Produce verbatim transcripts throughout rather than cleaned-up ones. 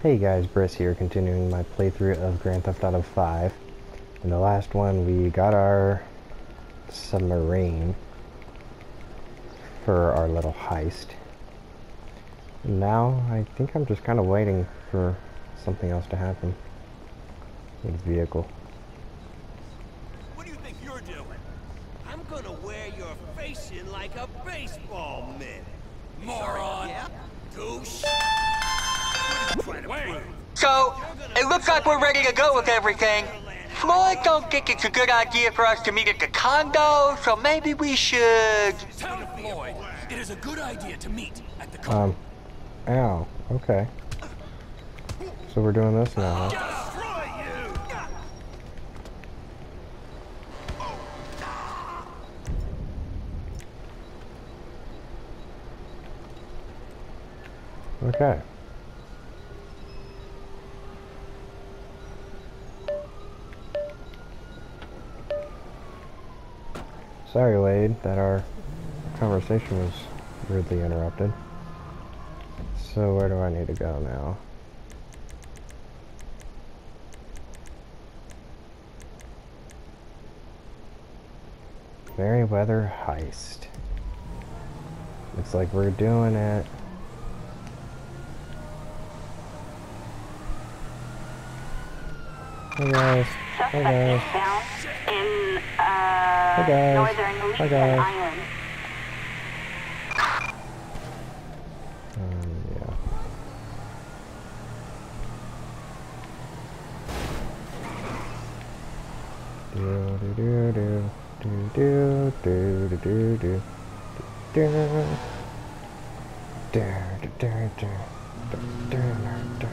Hey guys, Briss here, continuing my playthrough of Grand Theft Auto five. In the last one, we got our submarine for our little heist. And now, I think I'm just kind of waiting for something else to happen. With the vehicle. What do you think you're doing? I'm gonna wear your face in like a baseball mitt. Moron! Yeah? Douche! Wait! So, it looks like we're ready to go with everything. Floyd don't think it's a good idea for us to meet at the condo, so maybe we should... Tell Floyd it is a good idea to meet at the condo. Um, ow, okay. So we're doing this now, huh? Okay. Sorry, Wade, that our conversation was rudely interrupted. So where do I need to go now? Merryweather Heist. Looks like we're doing it. Hey guys. Hey guys. Found in uh, Hey guys. northern Hi Legion guys. Island. Um, yeah. Do do do do do do do do do do do do do do do.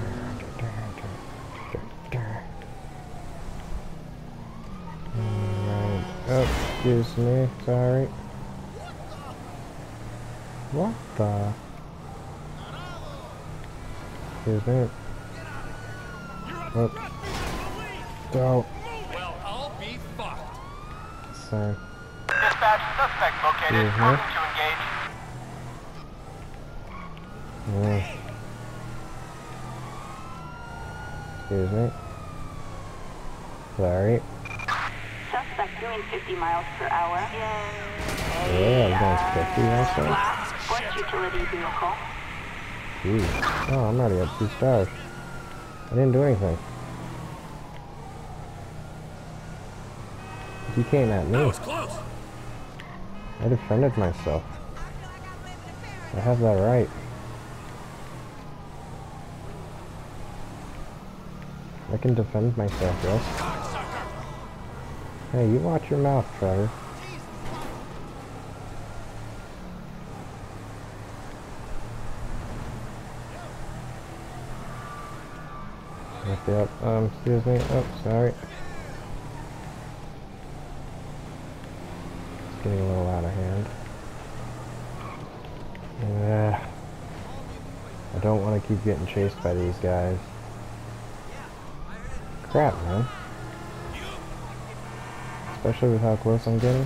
Alright. Oh, excuse me. Sorry. What the? Excuse me. Oh. Don't. Well, I'll be fucked. Sorry. Dispatch, suspect located. Mhm. Moving to engage. Yeah. Excuse me. Sorry. Suspect doing fifty miles per hour in Yeah, a I'm going fifty also. black sports utility vehicle. Jeez. Oh, I'm already at two stars. I didn't do anything. You came at That me. was close. I defended myself. I have that right. I can defend myself, yes? Hey, you watch your mouth, Trevor. Yep, yep. Um, excuse me. Oh, sorry. It's getting a little out of hand. Yeah. I don't want to keep getting chased by these guys. Crap, man. Especially with how close I'm getting.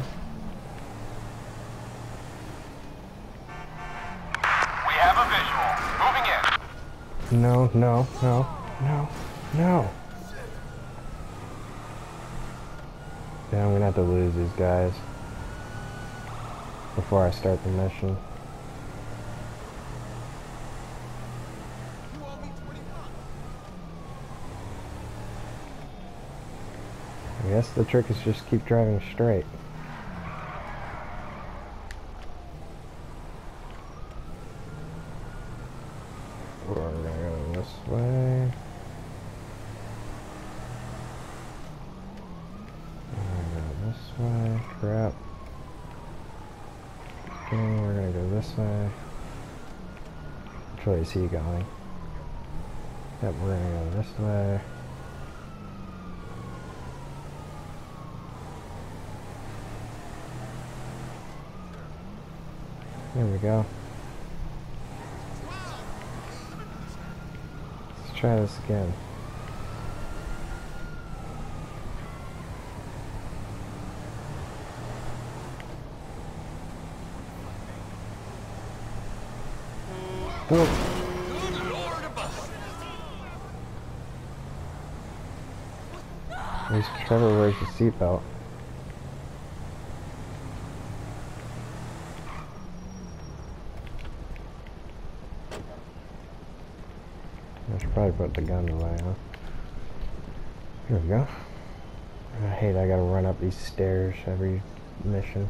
We have a visual. Moving in. No, no, no, no, no. Yeah, I'm gonna have to lose these guys before I start the mission. I guess the trick is just keep driving straight. We're gonna go this way. We're gonna go this way. Crap. Okay, we're gonna go this way. Which way is he going? Yep, we're gonna go this way. There we go. Let's try this again. Oh. Good Lord above. At least Trevor wears the seatbelt. I should probably put the gun away, huh? Here we go. I hate I gotta run up these stairs every mission.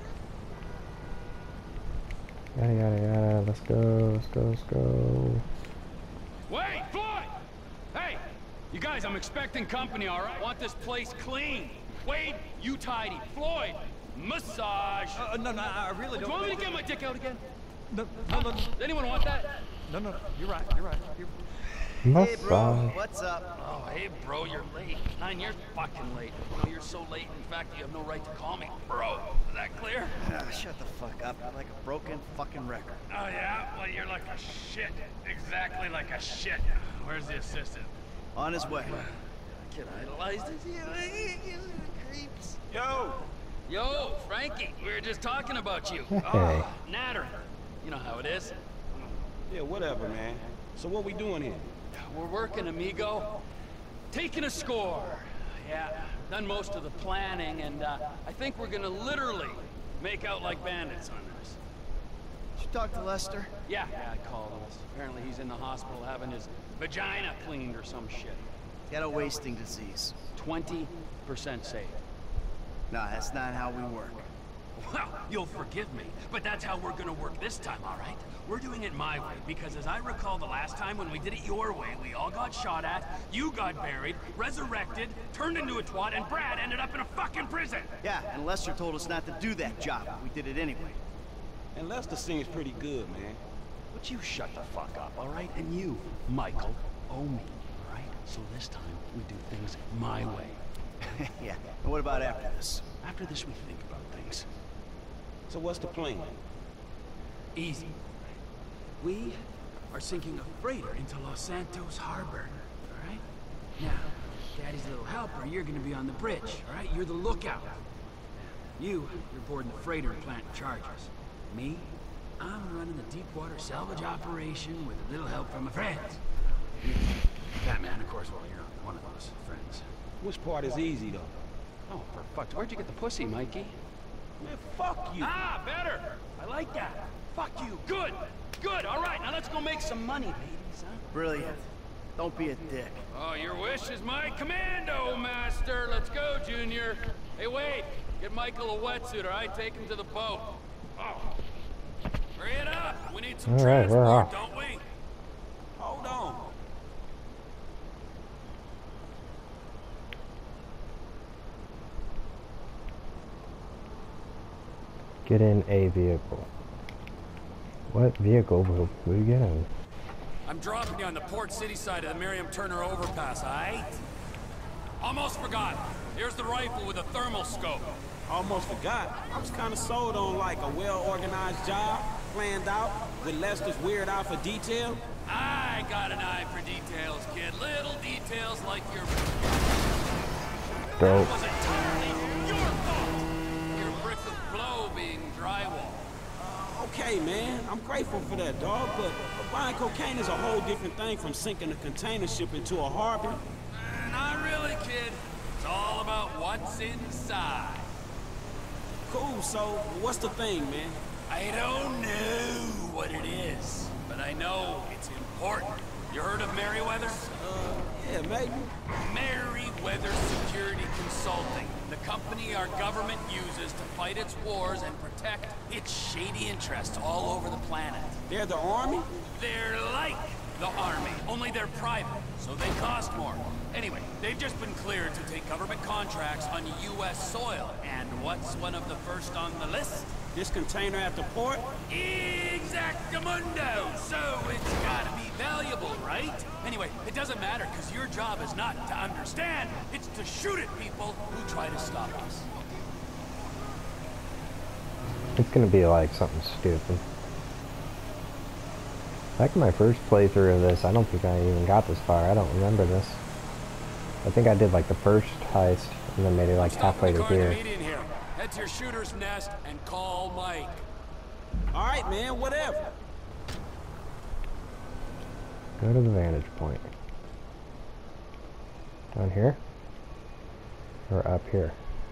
Yada yada yada, let's go, let's go, let's go. Wait, Floyd! Hey! You guys, I'm expecting company, alright? Want this place clean. Wade, you tidy. Floyd, massage. Uh, no, no, I really Do don't. you want me to get my dick out again? No, no, no, Does anyone want that? no, no, no. You're right. You're right. You're... Massage. What's up? Oh, hey, bro, you're late. Nine, you're fucking late. No, you're so late. In fact, you have no right to call me bro. Is that clear? Ah, shut the fuck up. You're like a broken fucking record. Oh, yeah? Well, you're like a shit. Exactly like a shit. Where's the assistant? On his way. Kid idolized as you. Creeps. Yo! Yo, Frankie, we were just talking about you. Hey. Oh, Natter. You know how it is. Yeah, whatever, man. So what we doing here? We're working, amigo. Taking a score. Yeah, done most of the planning, and uh, I think we're gonna literally make out like bandits on this. Did you talk to Lester? Yeah, yeah, I called him. Apparently he's in the hospital having his vagina cleaned or some shit. He had a wasting disease. twenty percent safe. No, that's not how we work. Well, you'll forgive me, but that's how we're gonna work this time, all right? We're doing it my way, because as I recall the last time when we did it your way, we all got shot at, you got buried, resurrected, turned into a twat, and Brad ended up in a fucking prison! Yeah, and Lester told us not to do that job. We did it anyway. And Lester seems pretty good, man. But you shut the fuck up, all right? And you, Michael, owe me, all right? So this time, we do things my way. Yeah, and what about after this? After this, we think about things. So what's the plan? Easy. We are sinking a freighter into Los Santos Harbor, all right? Now, Daddy's little helper, you're gonna be on the bridge, all right? You're the lookout. You, you're boarding the freighter and planting charges. Me, I'm running the deep water salvage operation with a little help from my friends. Batman, of course, well, you're not one of those friends. Which part is easy, though? Oh, for fuck's, where'd you get the pussy, Mikey? Man, fuck you. Ah, better! I like that. Fuck you. Good. Good. All right, now let's go make some money, ladies, huh? Brilliant. Don't be a dick. Oh, your wish is my commando, master. Let's go, Junior. Hey, wait. Get Michael a wetsuit, all right? Take him to the boat. Oh. Hurry it up. We need some All right, we're transport, off. don't we? Hold on. Get in a vehicle. What vehicle will we get in? I'm dropping you on the Port City side of the Miriam Turner overpass, all right? Almost forgot. Here's the rifle with a thermal scope. Almost forgot. I was kind of sold on like a well-organized job, planned out, with Lester's weird eye for detail. I got an eye for details, kid. Little details like your... Dope. That was entirely your fault. Your brick of blow being drywall. Okay, man, I'm grateful for that, dog, but buying cocaine is a whole different thing from sinking a container ship into a harbor. Uh, not really, kid. It's all about what's inside. Cool, so what's the thing, man? I don't know what it is, but I know it's important. You heard of Merryweather? Uh, yeah, maybe. Merryweather Security Consulting, the company our government uses to fight its wars and protect its shady interests all over the planet. They're the army? They're like the army, only they're private, so they cost more. Anyway, they've just been cleared to take government contracts on U S soil. And what's one of the first on the list? This container at the port? Exactamundo! So it's gotta be valuable, right? Anyway, it doesn't matter, because your job is not to understand, it's to shoot at people who try to stop us. It's gonna be like something stupid. Back in my first playthrough of this, I don't think I even got this far. I don't remember this. I think I did like the first heist and then made it like halfway to here. here. Head to your shooter's nest and call Mike. All right, man, whatever. Go to the vantage point. Down here? Or up here?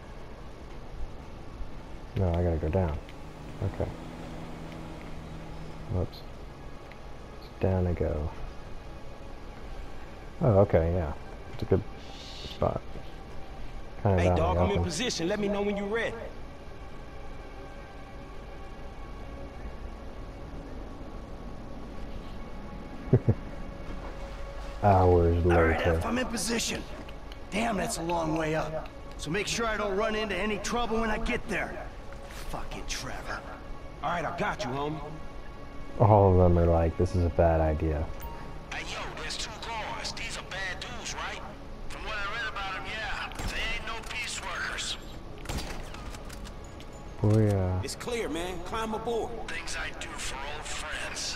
No, I gotta go down. Okay. Whoops. It's down I go. Oh, okay, yeah. It's a good spot. Kind of Hey, out in dog, the I'm in open. position. Let me know when you're ready. Hours All right, later. F, I'm in position. Damn, that's a long way up. So make sure I don't run into any trouble when I get there. Fucking Trevor. All right, I got you, homie. All of them are like, this is a bad idea. Hey, yo, there's two guards. These are bad dudes, right? From what I read about them, yeah. They ain't no peace workers. Boy, uh, It's clear, man. Climb aboard. Things I do for old friends.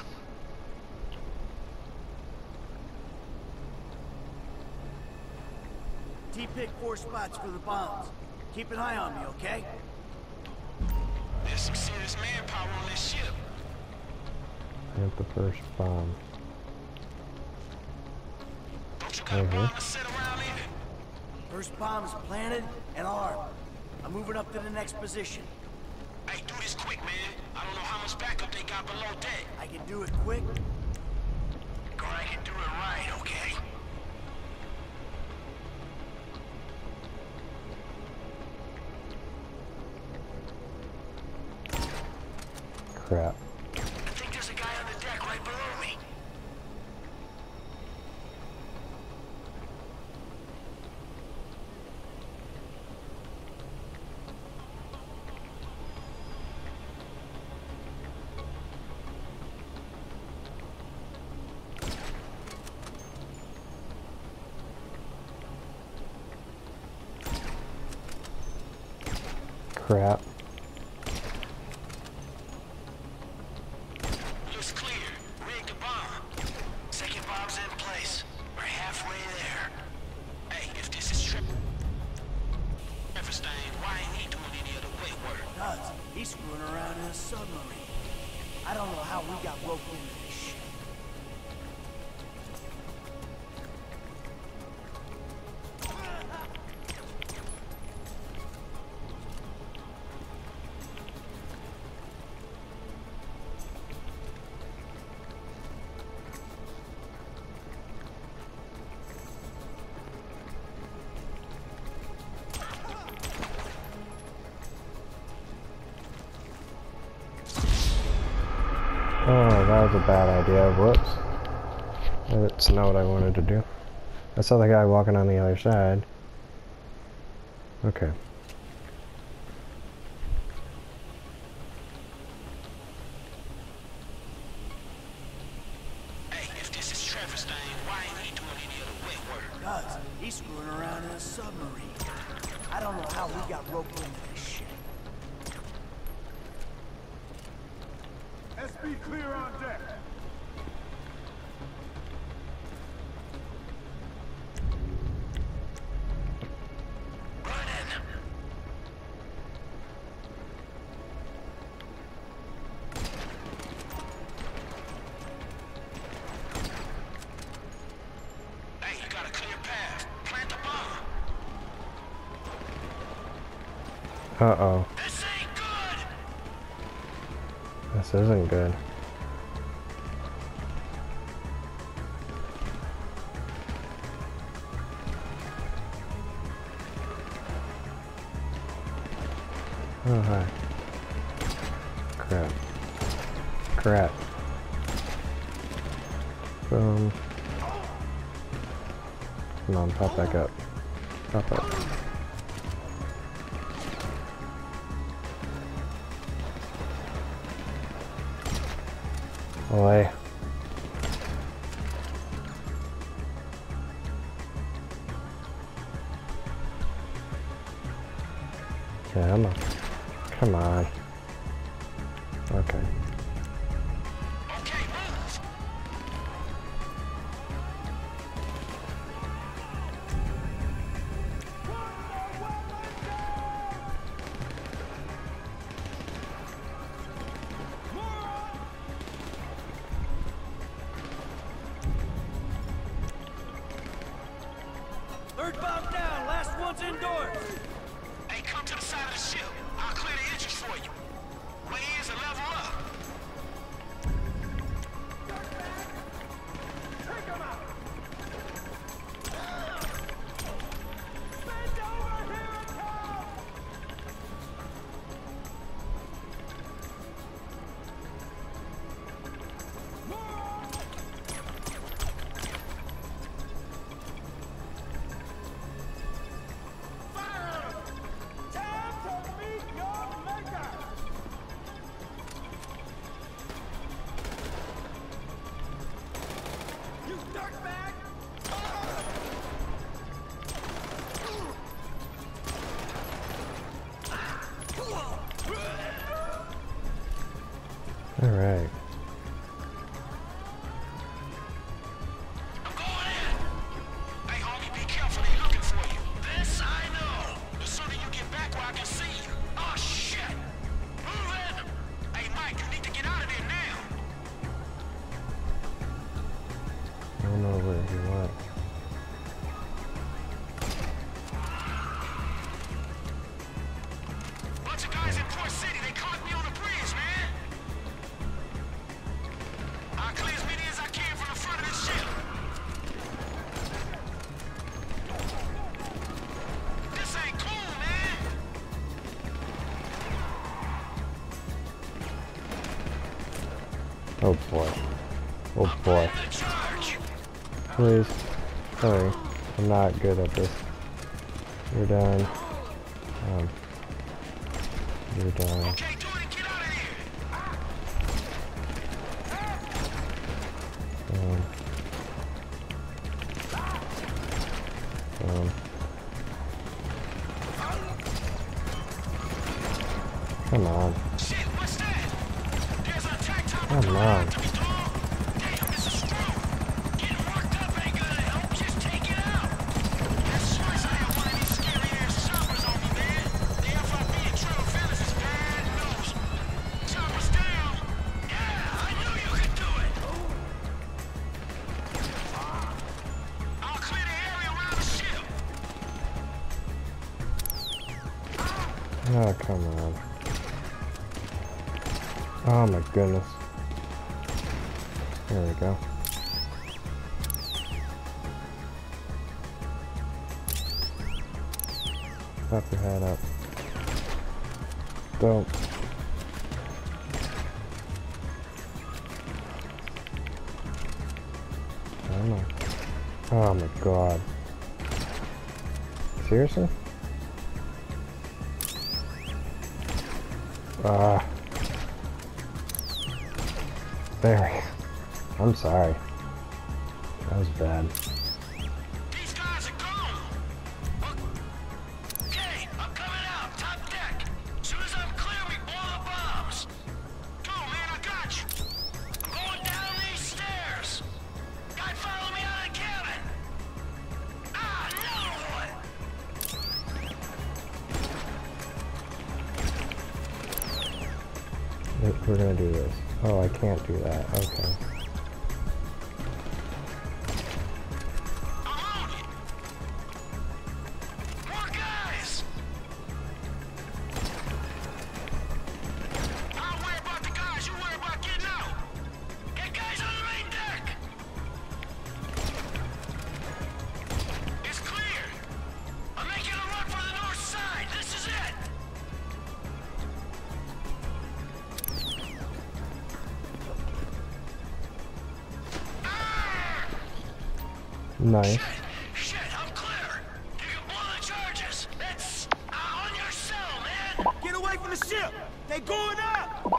T-pick four spots for the bombs. Keep an eye on me, okay? There's some serious manpower on this ship. hit the first bomb. Don't you got Mhm. bombs set around here? First bomb is planted and armed. I'm moving up to the next position. Hey, do this quick, man. I don't know how much backup they got below deck. I can do it quick. Go ahead and do it right, okay? Crap. I think there's a guy on the deck right below me. Crap. Looks clear. Rig the bomb. Second bomb's in place. We're halfway there. Hey, if this is trip... Everstein, why ain't he doing any of the wet work? Nuts. He's screwing around in a submarine. I don't know how we got roped into this shit. Oh, that was a bad idea. Whoops. That's not what I wanted to do. I saw the guy walking on the other side. Okay. Hey, if this is Trevorstein, why ain't he doing any of the wet work? Nuts. He's screwing around in a submarine. I don't know how we got roped into this shit. S B clear on deck. Running. Hey, you got a clear path. Plant the bomb. Uh-oh. This ain't good. This isn't good. Oh, hi. Crap. Crap. Boom. Come on, pop back up. Pop up. Away. Come on. Come on. Okay. Okay, move. Third bomb down. Last one Someone's indoors! Hey, come to the side of the ship. I'll clear the entrance for you. Way is a level up. Take him out! All right. I'm going in. Hey, homie, be careful. They're looking for you. This I know. The sooner you get back where I can see you. Oh, shit. Move in. Hey, Mike, you need to get out of there now. I don't know where he went. Bunch of guys in Port City. They caught me on the bridge, man. I'll clear as many as I can from the front of this ship. This ain't cool, man. Oh boy. Oh boy. I'm in charge. Please. Sorry. I'm not good at this. You're done. Um. You're done. Okay, do it and get out of here. Um. Um. Come on. Shit, what's that? There's an attack top Come on. to me, dog. Damn, this is strong. Getting worked up ain't gonna help. Just take it out. That's twice I had one of these scary ass choppers on me, man. The F I B and Trevor Phillips is bad news. Choppers down. Yeah, I knew you could do it. I'll clear the area around the ship. Oh, come on. Oh my goodness. There we go. Pop your head up. Don't. I don't know. Oh my god. Seriously? Ah. There. I'm sorry. That was bad. These guys are gone. Okay, I'm coming out. Top deck. Soon as I'm clear, we blow the bombs. Go, man, I got you. I'm going down these stairs. Guy follow me out of the cabin. Ah, another one. We're gonna do this. Oh, I can't do that. Okay. I'm on it. More guys. I'll worry about the guys. You worry about getting out. Get guys on the main deck. It's clear. I'm making a run for the north side. This is it. Nice. Shit, I'm clear. You can blow the charges. That's uh, on your cell, man. Get away from the ship! They going up!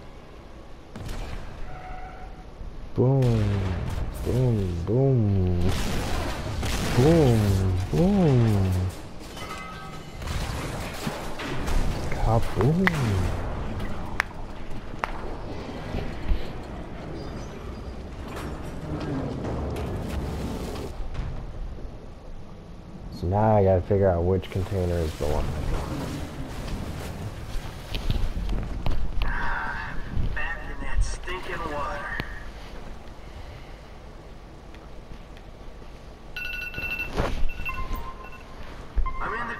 Boom. Boom. Boom. Boom. Boom. Kaboom. So now I gotta figure out which container is the one. Back in that stinking water. I'm in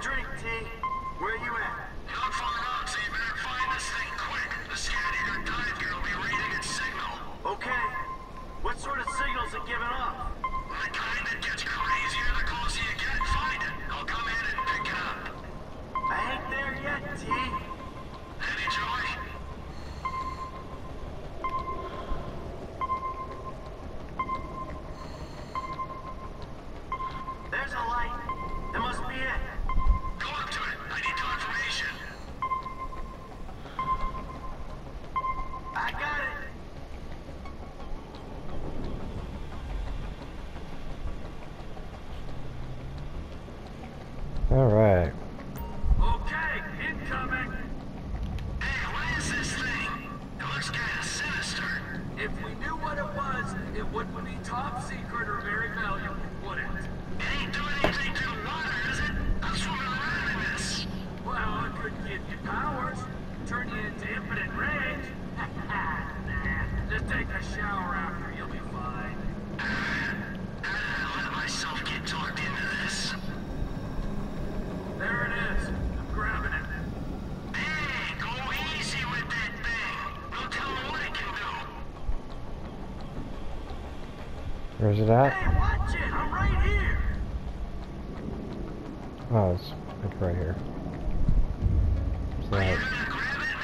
Alright. Okay, incoming. Hey, what is this thing? It looks kind of sinister. If we knew what it was, it wouldn't be top secret or very valuable, would it? It ain't doing anything to the water, is it? I'm swimming around in this. Well, it could give you powers, turn you into infinite rage. Nah, just take a shower after, you'll be fine. I don't let myself get talked into this. There it is. I'm grabbing it. Hey, go easy with that thing. We'll tell them what it can do. Where's it at? Hey, watch it. I'm right here. Oh, it's like right here. So Are you that, gonna grab it,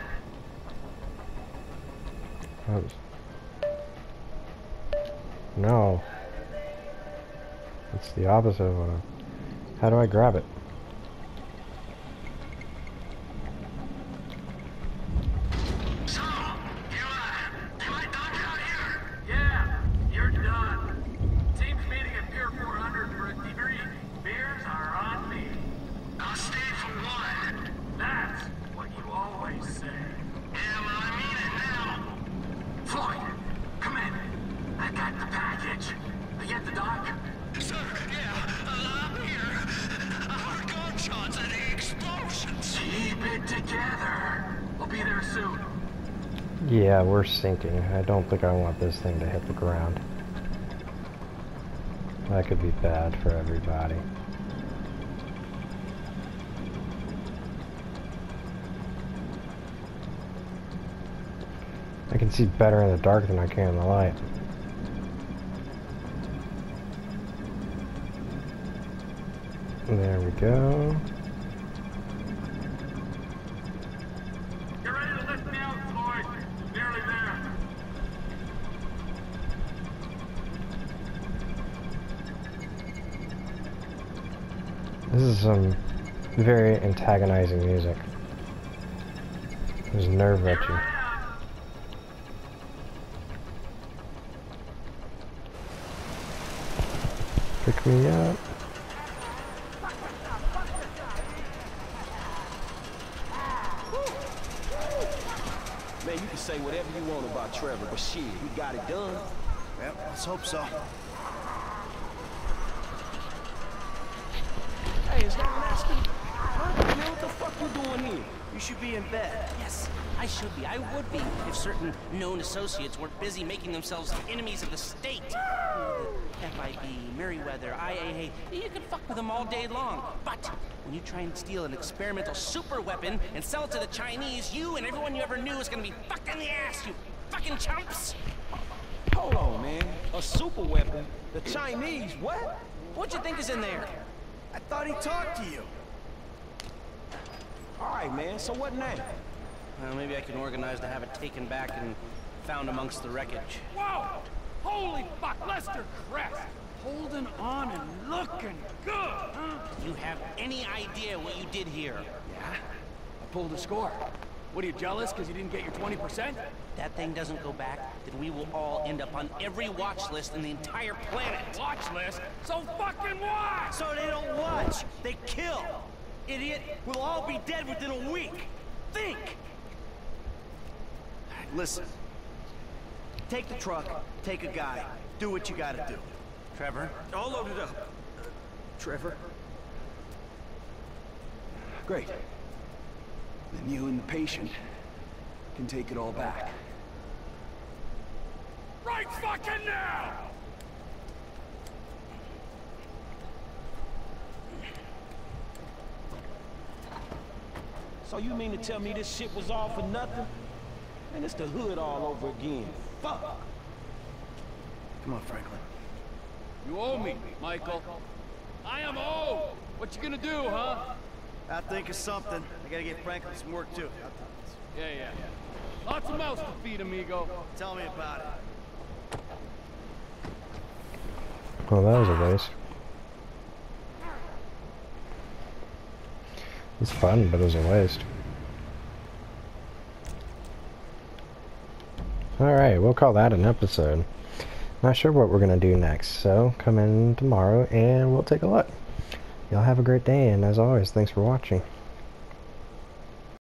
man? that was, no. It's the opposite of what I... How do I grab it? So, you, uh, you I done out here? Yeah, you're done. Team's meeting at Pier four hundred for a debrief. Beers are on me. I'll stay for one. That's what you always say. Yeah, well, I mean it now. Floyd, come in. I got the package. Are you at the dock? Sir, yeah, I'm here. I heard gunshots and explosions. Keep it together. We'll be there soon. Yeah, we're sinking. I don't think I want this thing to hit the ground. That could be bad for everybody. I can see better in the dark than I can in the light. There we go. You're ready to lift me out, Floyd. Nearly there. This is some very antagonizing music. It was nerve-wracking. Pick me up. Man, you can say whatever you want about Trevor, but shit, he got it done. Yep, let's hope so. Hey, is that Lasky? Huh? Man, what the fuck you doing here? You should be in bed. Yes, I should be. I would be if certain known associates weren't busy making themselves enemies of the state. The F I B, Merryweather, I A A, you can fuck with them all day long. But when you try and steal an experimental super weapon and sell it to the Chinese, you and everyone you ever knew is gonna be fucked in the ass, you fucking chumps! Hold on, man. A super weapon? The Chinese, what? What you think is in there? I thought he talked to you. All right, man, so what now? Well, maybe I can organize to have it taken back and found amongst the wreckage. Whoa! Holy fuck, Lester Crest! Holding on and looking good, huh? You have any idea what you did here? Yeah? I pulled a score. What, are you jealous because you didn't get your twenty percent? That thing doesn't go back, then we will all end up on every watch list in the entire planet. Watch list? So fucking what? So they don't watch, they kill. Idiot, we'll all be dead within a week. Think! Listen. Take the truck, take a guy, do what you gotta do. Trevor? All loaded up. Uh, Trevor? Great. Then you and the patient can take it all back. Right fucking now! So you mean to tell me this shit was all for nothing? Man, it's the hood all over again. Fuck! Come on, Franklin. You owe me, Michael. I am owed. What you gonna do, huh? I'll think of something. I gotta get Franklin some work, too. Yeah, yeah. Lots of mouths to feed, amigo. Tell me about it. Well, that was a waste. It's fun, but it was a waste. Alright, we'll call that an episode. Not sure what we're going to do next, so come in tomorrow and we'll take a look. y'all have a great day, and as always, thanks for watching.